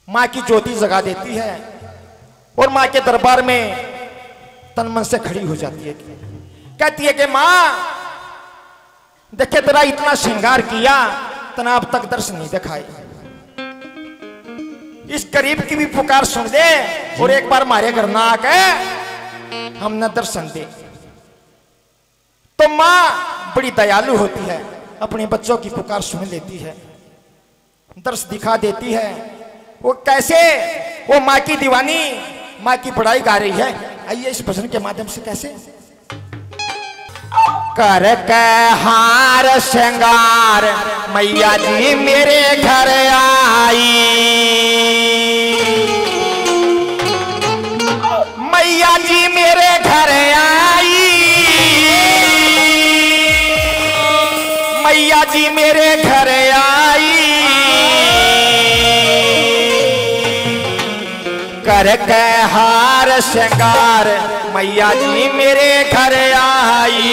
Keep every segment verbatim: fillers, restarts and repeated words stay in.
माँ की ज्योति जगा देती है और माँ के दरबार में तन मन से खड़ी हो जाती है। कहती है कि माँ देखे तेरा इतना श्रृंगार किया तना अब तक दर्शन नहीं दिखाए, इस गरीब की भी पुकार सुन दे और एक बार मारे घर ना आके हमने दर्शन दे। तो माँ बड़ी दयालु होती है, अपने बच्चों की पुकार सुन लेती है, दर्श दिखा देती है। वो कैसे, वो माँ की दीवानी माँ की बड़ाई गा रही है। आइए इस भजन के माध्यम से कैसे। कर के हार श्रृंगार मैया जी मेरे घर आई, मैया जी मेरे घर आई, मैया जी मेरे घर आई। कर के हार श्रृंगार मैया जी मेरे घर आई।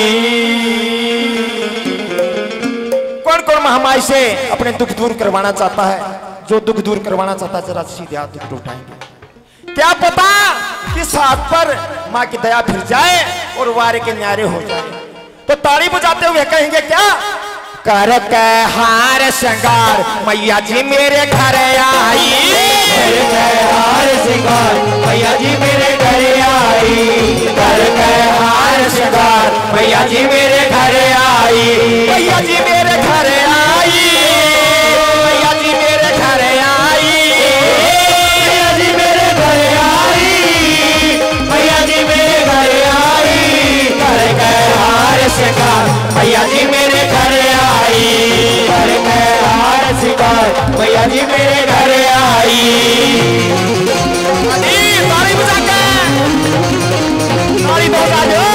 कौन कौन महामाई से अपने दुख दूर करवाना चाहता है? जो दुख दूर करवाना चाहता है जरा सीधे हाथ दुख उठाएंगे। क्या पता किस हाथ पर माँ की दया फिर जाए और वारे के न्यारे हो जाए। तो ताली बजाते हुए कहेंगे क्या? कर के हार श्रृंगार मैया जी मेरे घर आई, कर के हार श्रृंगार मैया जी मेरे घर आई, कर के हार श्रृंगार मैया जी मेरे घर आई, मैया जी मेरे घर आई, मैया जी मेरे घर आई, मैया जी मेरे घर आई, मैया जी मेरे घर आई। कर के हार श्रृंगार मैया जी मेरे घर आई, कर के हार श्रृंगार मैया जी मेरे घर आई। ताली बजा के ताली बजा दो।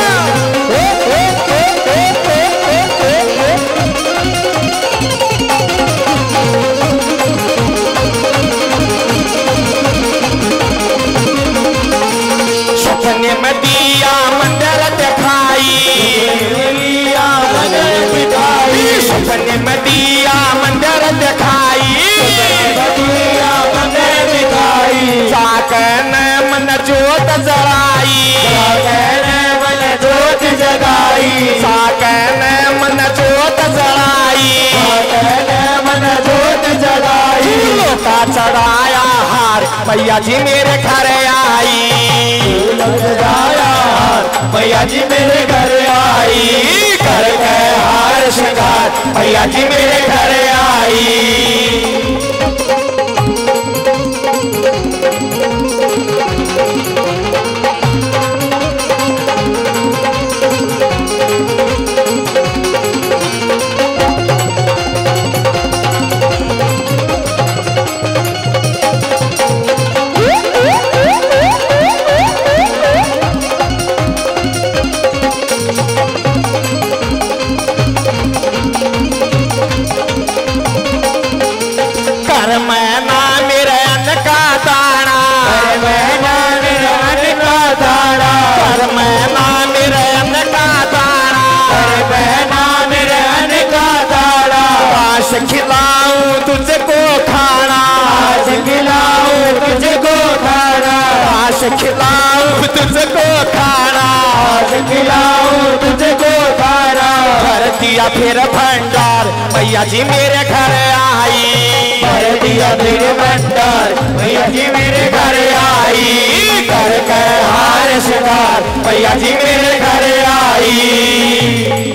सपने में दिया मंदिर दिखाई, दिया मंदिर दिखाई, सपने में दिया मंदिर दिखाई, दिया मंदिर दिखाई। साकन मन जोत जलाई, साकन मन जोत जगाई, साकन मन जोत जलाई, साकन मन जोत जगाई। का चढ़ाया हार मैया जी मेरे घर आई, सजाया हार मैया जी मेरे घर आई, कर के हार श्रृंगार मैया जी मेरे घर आई। कर मैना मेरे अन्न का दाना, कर मैना मेरे अन्न का दाना, कर मैना मेरे अन्न का दाना, कर मैना मेरे अन्न का दाना। आज खिलाऊं तुझको खाना, आज खिलाऊं तुझको खाना, आज खिलाऊं तुझको खाना, आज खिलाऊं तुझको खाना। भर दिया फिर भंडार मैया जी मेरे घर आई, भर दिया फिर भंडार मैया जी मेरे घर आई, कर के हार श्रृंगार मैया जी मेरे घर आई।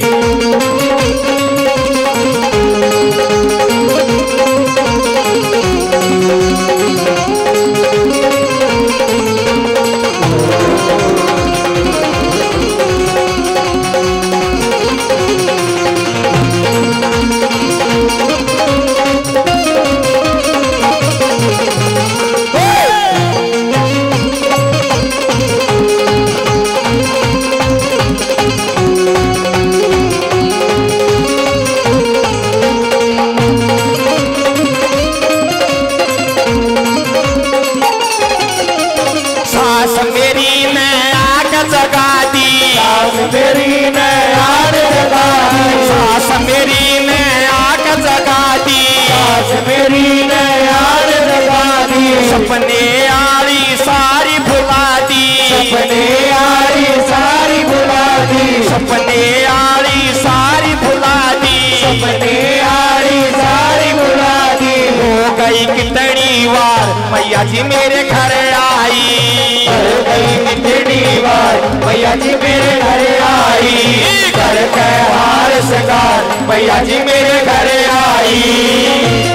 मिठड़ी वार मैया जी मेरे घर आई। कर गई मिठड़ी वार मैया जी मेरे घर आई। कर के हार सिंगार मैया जी मेरे घर आई।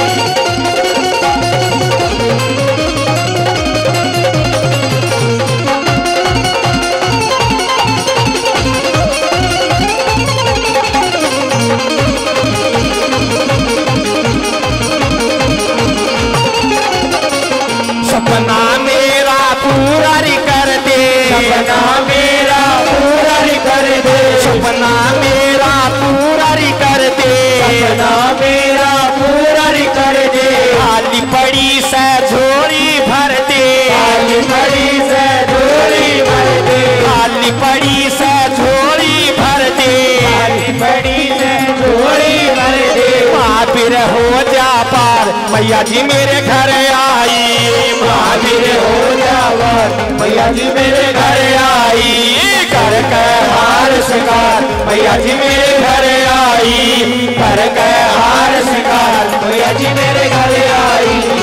सपना मेरा पूरा कर दे। सपना मेरा पूरा कर दे। सपना मेरा पूरा कर दे। सपना मेरा पूरा कर दे। खाली पड़ी से झोरी भर दे। खाली पड़ी से झोरी भर दे। खाली पड़ी से झोरी भर दे। खाली पड़ी से झोरी भर दे। महावीर हो जा पार मैया जी मेरे घर आई। महावीर हो जा पार मैया जी मेरे घर आई। कर के हार सिंगार मैया जी मेरे घर आई। कर के हार सिंगार मैया जी मेरे घर आई।